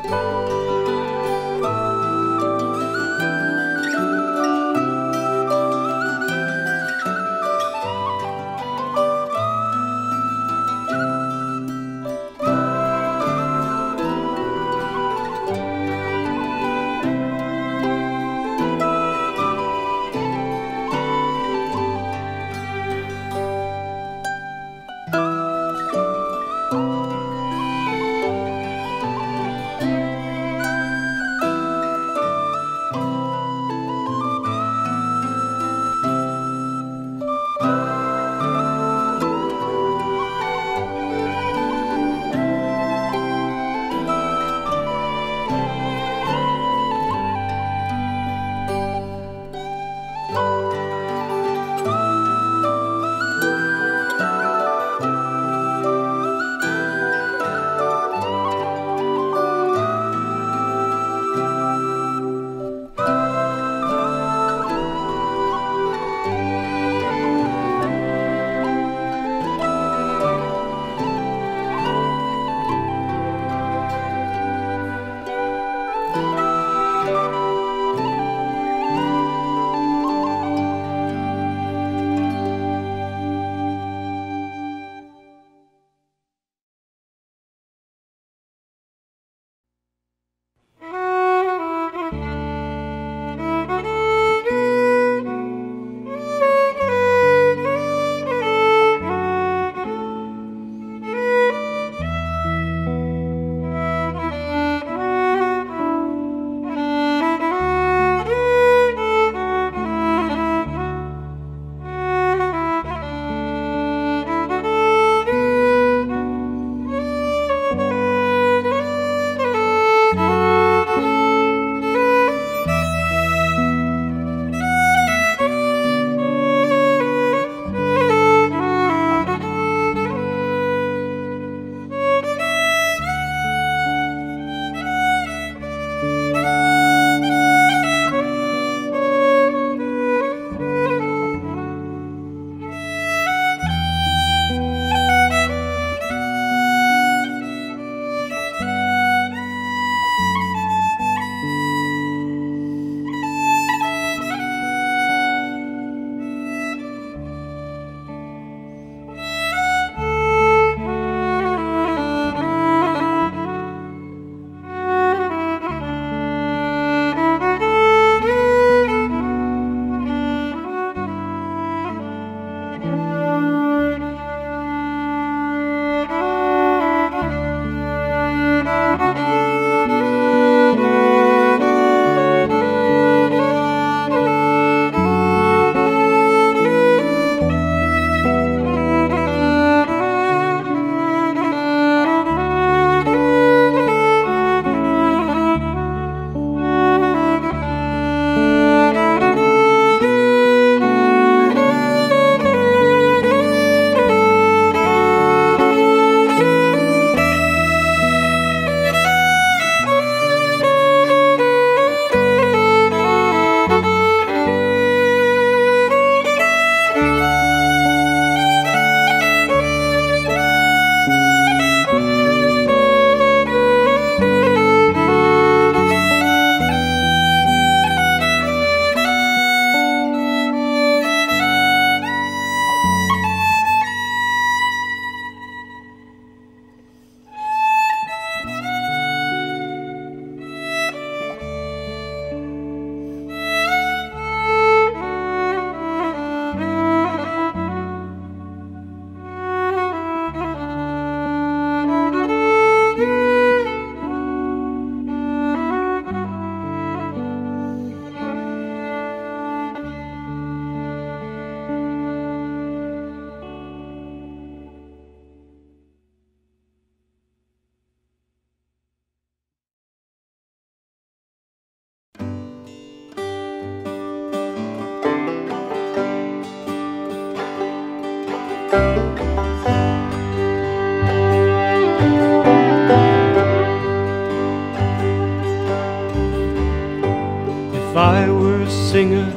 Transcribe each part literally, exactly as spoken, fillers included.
If I were a singer,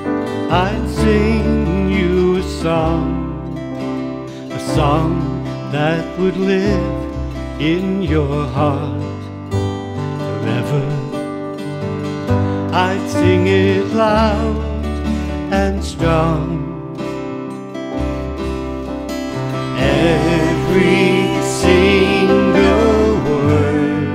I'd sing you a song, a song that would live in your heart. forever. I'd sing it loud and strong, every single word,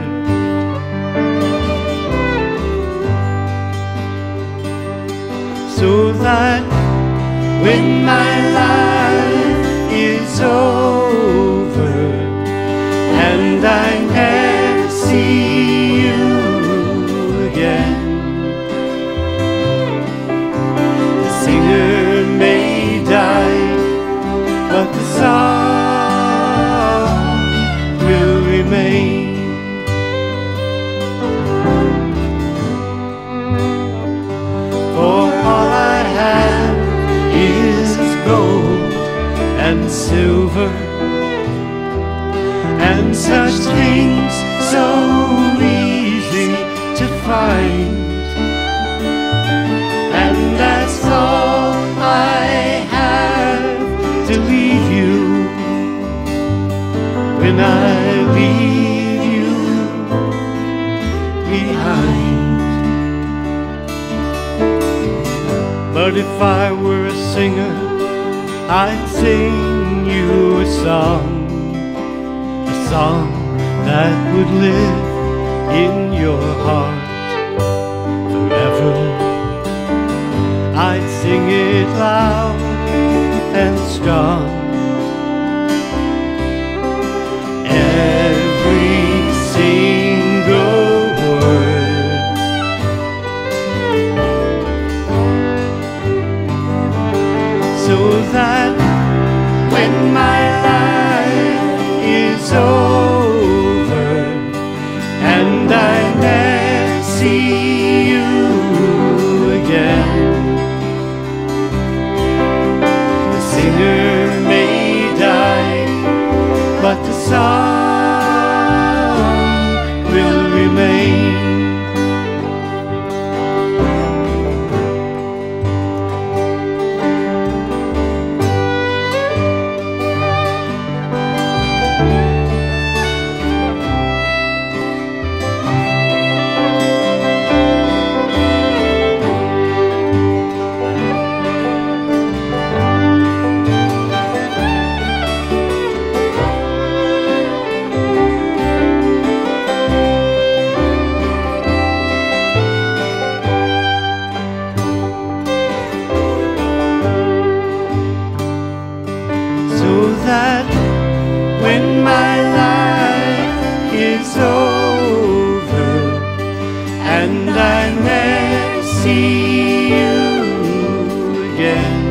so that when my life is over and I never see you again, the singer may die, but the song will remain. For all I have is gold and silver, and such things so easy to find, and that's all I have to leave you when I leave you behind. But if I were a singer, I'd sing you a song, a song that would live in your heart forever. I'd sing it loud and strong, every single word, so that when my life is over and I never see you again, the singer may die, but the song will remain. So that when my life is over and I never see you again,